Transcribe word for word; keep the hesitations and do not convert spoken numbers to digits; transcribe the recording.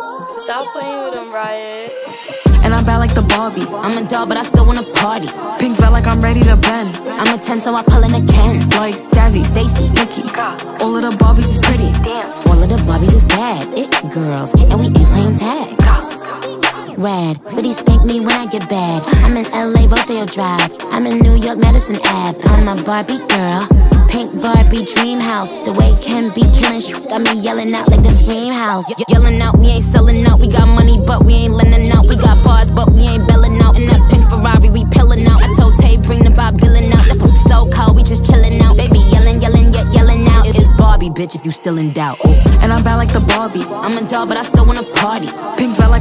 Stop playing with him, Riot. And I'm bad like the Barbie. I'm a doll, but I still wanna party. Pink felt like I'm ready to bend. I'm a ten, so I pull in a Ken. Like Jazzy, Stacy, Nikki. All of the Barbies is pretty. Damn. All of the Barbies is bad. It girls, and we ain't playing tag. Rad, but he spank me when I get bad. I'm in L A, Rodeo Drive. I'm in New York, Madison Ave. I'm a Barbie girl. Pink Barbie dream house. The way Ken be killing shit got me yelling out like the Scream House. Ye yelling out, we ain't selling out. We got money, but we ain't lending out. We got bars, but we ain't belling out. In that pink Ferrari, we pillin' out. I told Tay, bring the Bob Dylan out. The poop so cold, we just chillin' out. Baby yelling, yelling, yet yelling out. It's Barbie, bitch, if you still in doubt. Ooh. And I'm bad like the Barbie. I'm a doll, but I still wanna party. Pink felt like